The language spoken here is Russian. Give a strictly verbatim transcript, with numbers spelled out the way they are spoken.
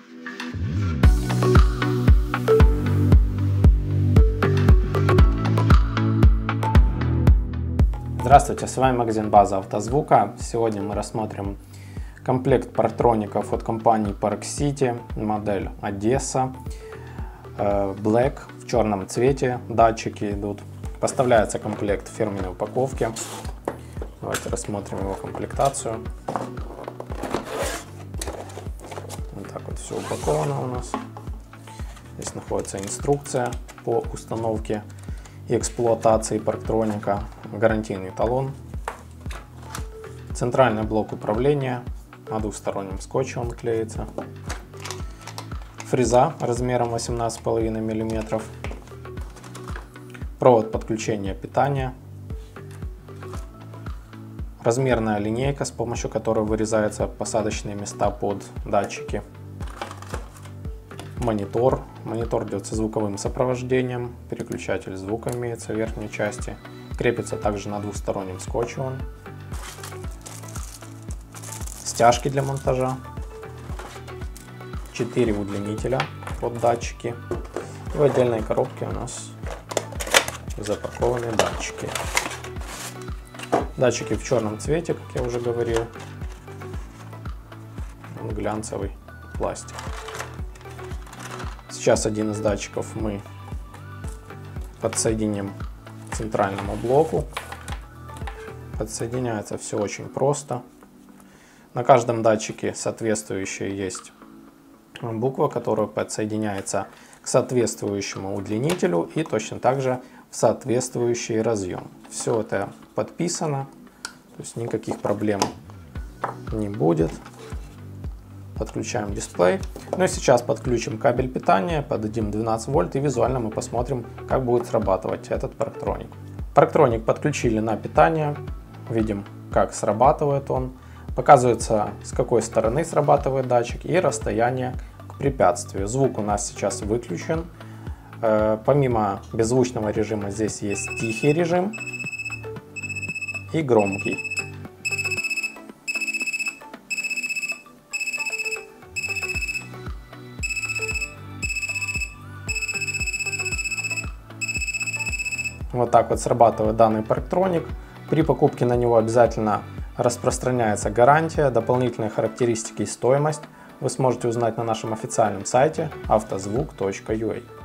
Здравствуйте, с вами магазин База Автозвука. Сегодня мы рассмотрим комплект парктроников от компании Park City, модель Одесса, Black, в черном цвете, датчики идут. Поставляется комплект в фирменной упаковке. Давайте рассмотрим его комплектацию. Вот так вот все упаковано у нас. Здесь находится инструкция по установке и эксплуатации парктроника, гарантийный талон, центральный блок управления, на двухстороннем скотче он клеится, фреза размером восемнадцать и пять миллиметров, провод подключения питания, размерная линейка, с помощью которой вырезаются посадочные места под датчики, монитор. Монитор идет со звуковым сопровождением, переключатель звука имеется в верхней части, крепится также на двухстороннем скотче он, стяжки для монтажа, четыре удлинителя под датчики, и в отдельной коробке у нас запакованы датчики. Датчики в черном цвете, как я уже говорил, глянцевый пластик. Сейчас один из датчиков мы подсоединим к центральному блоку. Подсоединяется все очень просто. На каждом датчике соответствующая есть буква, которая подсоединяется к соответствующему удлинителю и точно так же в соответствующий разъем. Все это подписано, то есть никаких проблем не будет. Подключаем дисплей. Ну и сейчас подключим кабель питания, подадим двенадцать вольт и визуально мы посмотрим, как будет срабатывать этот парктроник. Парктроник подключили на питание, видим, как срабатывает он. Показывается, с какой стороны срабатывает датчик и расстояние к препятствию. Звук у нас сейчас выключен. Помимо беззвучного режима здесь есть тихий режим и громкий. Вот так вот срабатывает данный парктроник. При покупке на него обязательно распространяется гарантия, дополнительные характеристики и стоимость вы сможете узнать на нашем официальном сайте автозвук точка ю а.